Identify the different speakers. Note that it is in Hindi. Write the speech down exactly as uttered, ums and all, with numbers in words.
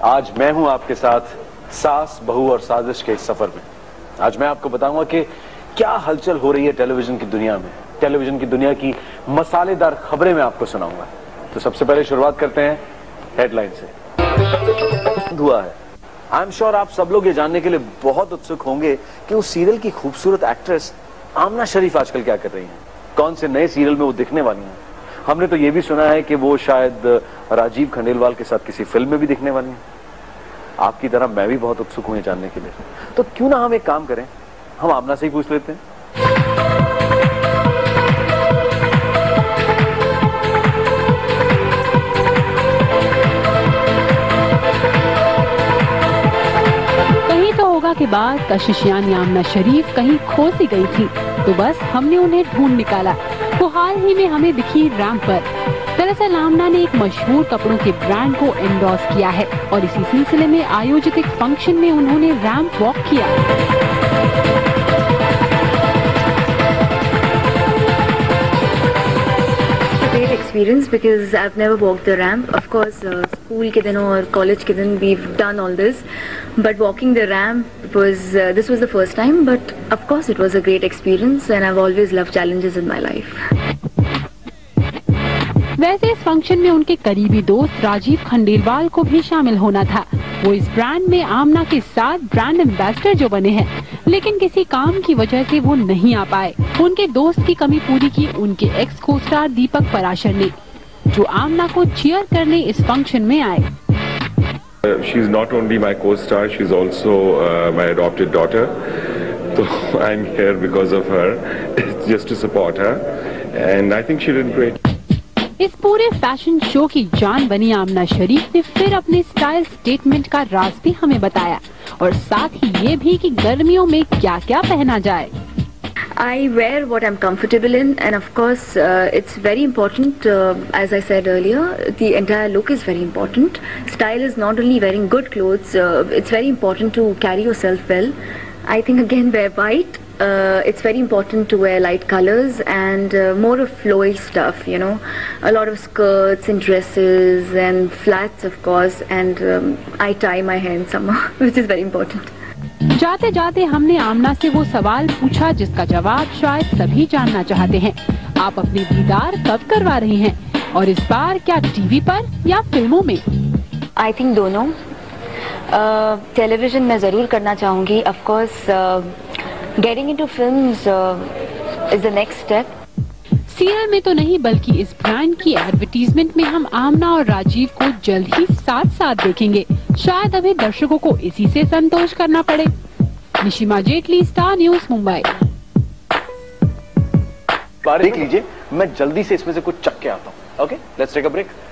Speaker 1: आज मैं हूं आपके साथ सास, बहू और साजिश के इस सफर में। आज मैं आपको बताऊंगा कि क्या हलचल हो रही है टेलीविजन की दुनिया में। टेलीविजन की दुनिया की मसालेदार खबरें मैं आपको सुनाऊंगा। तो सबसे पहले शुरुआत करते हैं हेडलाइन से। हुआ है, आई एम श्योर आप सब लोग ये जानने के लिए बहुत उत्सुक होंगे कि उस सीरियल की खूबसूरत एक्ट्रेस आमना शरीफ आजकल क्या कर रही हैं, कौन से नए सीरियल में वो दिखने वाली हैं। हमने तो ये भी सुना है कि वो शायद राजीव खंडेलवाल के साथ किसी फिल्म में भी दिखने वाली हैं। आपकी तरह मैं भी बहुत उत्सुक हूं ये जानने के लिए। तो क्यों ना हम एक काम करें, हम आमना से ही पूछ लेते हैं।
Speaker 2: कहीं तो होगा कि बाद कशिशियानी आमना शरीफ कहीं खो सी गई थी, तो बस हमने उन्हें ढूंढ निकाला। वो हाल ही में हमें दिखी रैंप पर। दरअसल आमना ने एक मशहूर कपड़ों के ब्रांड को एंडोर्स किया है और इसी सिलसिले में आयोजित एक फंक्शन में उन्होंने रैंप वॉक किया।
Speaker 3: Great experience because I've never walked the ramp. Of course, uh, school के दिनों और college के दिन we've done all this, but walking the ramp was uh, this was the first time. But of course, it was a great experience, and I've always loved challenges in my life.
Speaker 2: वैसे इस फंक्शन में उनके करीबी दोस्त राजीव खंडेलवाल को भी शामिल होना था। वो इस ब्रांड में आमना के साथ ब्रांड एम्बेसडर जो बने हैं, लेकिन किसी काम की वजह से वो नहीं आ पाए। उनके दोस्त की कमी पूरी की उनके एक्स को स्टार दीपक पराशर ने, जो आमना को चीयर करने इस फंक्शन में आए।
Speaker 4: She is not only my co-star, she is also uh, my adopted daughter. So I'm here because of her, just to support her, and I think she did great.
Speaker 2: इस पूरे फैशन शो की जान बनी आमना शरीफ ने फिर अपने स्टाइल स्टेटमेंट का राज भी हमें बताया और साथ ही ये भी कि गर्मियों में क्या क्या पहना जाए।
Speaker 3: I wear what I'm comfortable in, and of course, uh, it's very important. Uh, as I said earlier, the entire look is very important. Style is not only wearing good clothes; uh, it's very important to carry yourself well. I think again, wear white. Uh, it's very important to wear light colors and uh, more of flowy stuff, you know, a lot of skirts and dresses and flats, of course, and um, I tie my hair in summer, which is very important.
Speaker 2: जाते जाते हमने आमना से वो सवाल पूछा जिसका जवाब शायद सभी जानना चाहते हैं। आप अपने दीदार कब करवा रही हैं और इस बार क्या टीवी पर या फिल्मों में?
Speaker 3: I think दोनों। टेलीविजन uh, में जरूर करना चाहूँगी, of course. Uh, Getting into films uh, is the next step.
Speaker 2: Serial में तो नहीं बल्कि इस ब्रांड की एडवर्टीजमेंट में हम आमना और राजीव को जल्द ही साथ साथ देखेंगे। शायद अभी दर्शकों को इसी से संतोष करना पड़े। Nishima Jaitley, star news, Mumbai.
Speaker 1: देख लीजिए, मैं जल्दी से इसमें से कुछ चख के आता हूँ। Okay, let's take a break.